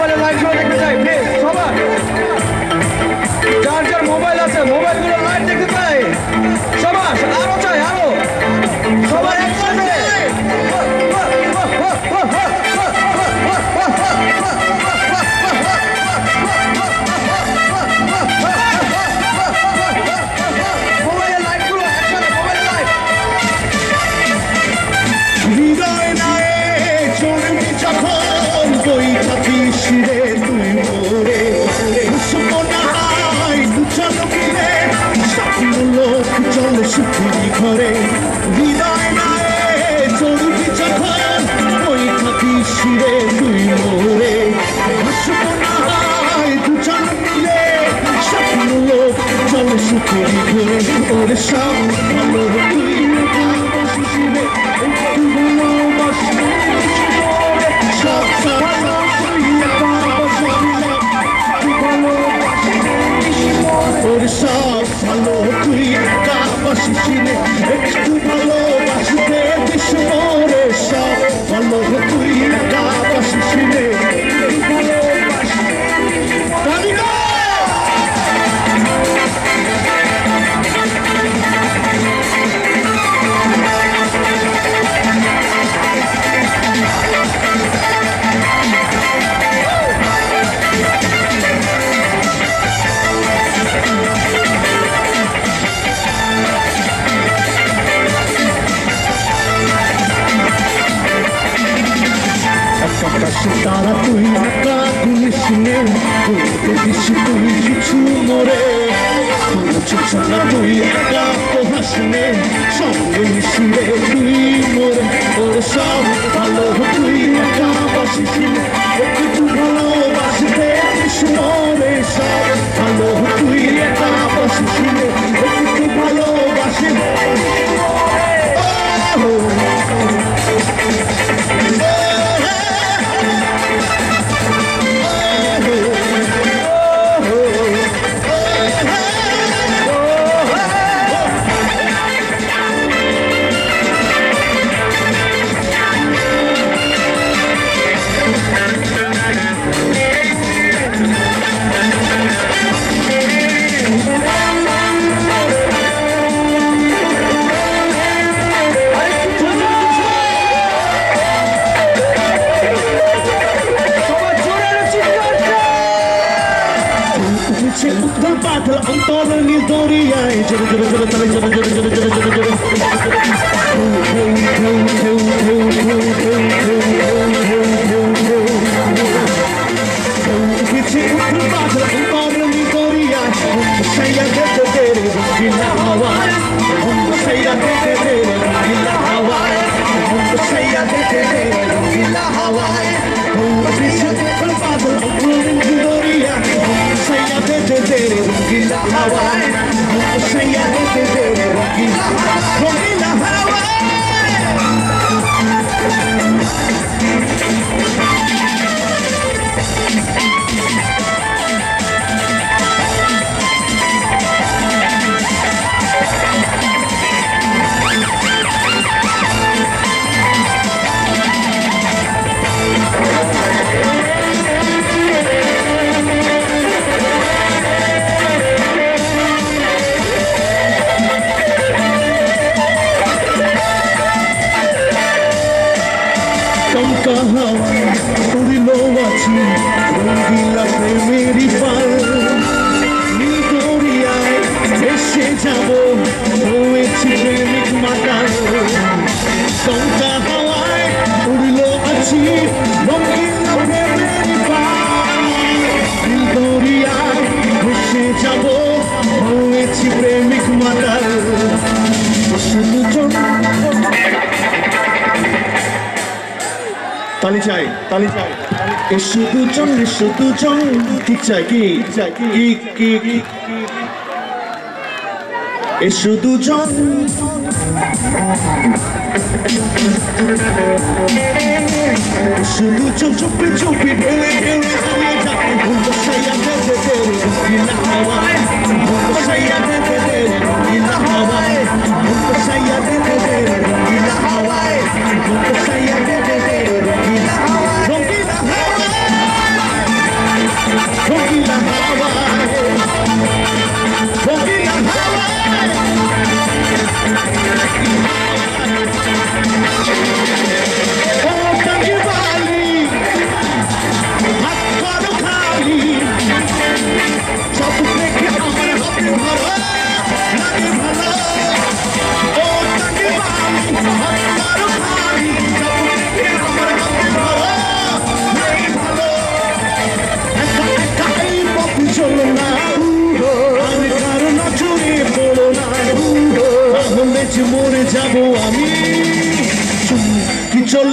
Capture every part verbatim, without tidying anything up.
মোবাইলে live show দেখতে চাই প্লিজ সবাই যার যার মোবাইল আছে মোবাইলগুলো লাইভ দেখতে চাই সবাই আরো চাই আরো সবাই একসাথে ঘরে হৃদয় নায়ে চলবি যখন ওই থাকি শিরে তুই মোরে হাসব না হয় দুজন মিলে স্বপ্ন লোক চলে সুখের ঘরে ওর সব ভালো তুই শিরে সব ভালো ওর সব ভালো তুই শিশিরে একটু ভালোবাসতে দিস মোরে সব ভালো তুই শিশিরে তারা তুই একা গুলিস নে দিস তুই কিছু মরে ছাড়া তুই একা হাস নে সঙ্গে মিশিয়ে তুই মরে ওর সব ভালো তুই একা বাসিস একটু ভালোবাসতে দিস মরে সব ভালো তুই একা বাসিস একটু ভালোবাসে অন্তর নীল দরিয়ায় জোরে জোরে জোরে তালে জোরে জোরে জোরে জোরে জোরে জোরে কিছু বাদল অন্তর নীল দরিয়ায় সাইয়া দেখতে তেরে রঙিলা হাওয়ায় সাইয়া দেখতে তেরে রঙিলা হাওয়ায় সাইয়া দেখতে তেরে রঙিলা হাওয়ায় কিছু বাদল অন্তর নীল দরিয়ায় সাইয়া দেখতে তেরে রঙিলা হাওয়ায় সাইয়া দেখতে তেরে রঙিলা রঙিলা হাওয়ায় উড়িল আছি রঙিলা প্রেমেরই পাল নীল দরিয়ায় ভেসে যাব হয়েছি প্রেমিক মাতাল টঙ্কা হাওয়ায় উড়িল আছি রঙিলা প্রেমেরই পাল নীল দরিয়ায় ভেসে যাব হয়েছি প্রেমিক মাতাল তালি চাই তালি চাই এসো দুজন এসো দুজন কি চাই কি চাই কি কি কি এসো দুজন এসো দুজন চুপি চুপি ঢেলে ঢেলে হারিয়ে যাবে ঘুমো সাইয়া দেবে দেবে রঙিলা হাওয়ায় ঘুমো সাইয়া দেবে দেবে রঙিলা হাওয়ায় ঘুমো সাইয়া দেবে দেবে রঙিলা হাওয়ায় ঘুমো সাইয়া দেবে দেবে রঙিলা হাওয়ায় রঙিলা হাওয়ায়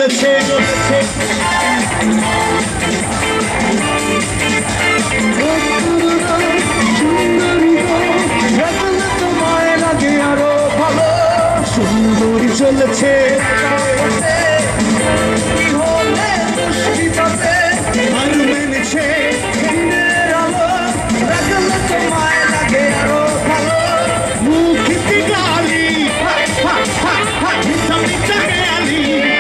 চলেছে চলেছে তোমায় লাগে আরো ভালো সুন্দরী চলেছে কি হলে দুষ্কৃতাতে আর মেনেছে দিনের আলো রাখলে তোমায় লাগে আরো ভালো মুখিতে গালি মিঠা মিঠা গালি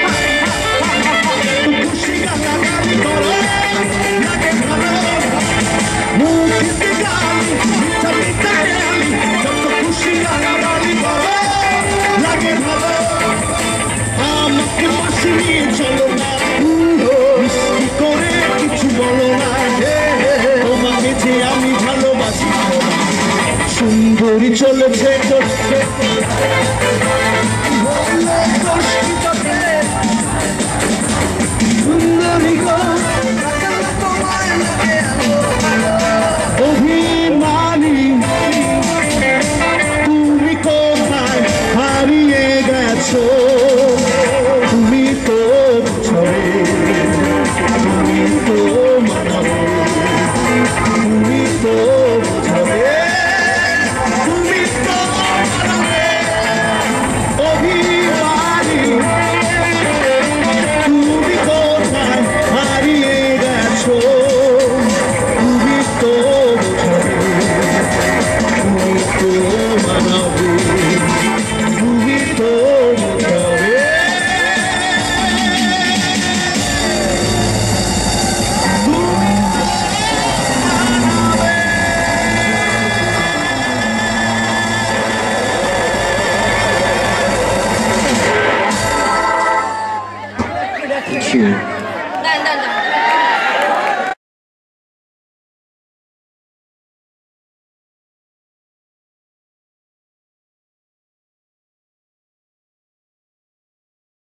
খুশি গালাগালি করো লাগে ভালো মুখিতে গালি মিঠা মিঠা গালি যত খুশি গালাগালি করো লাগে ভালো আমাকে পাশে নিয়ে চলো না মিষ্টি করে কিছু বলো না তোমাকে যে আমি ভালোবাসি সুন্দরী চলেছে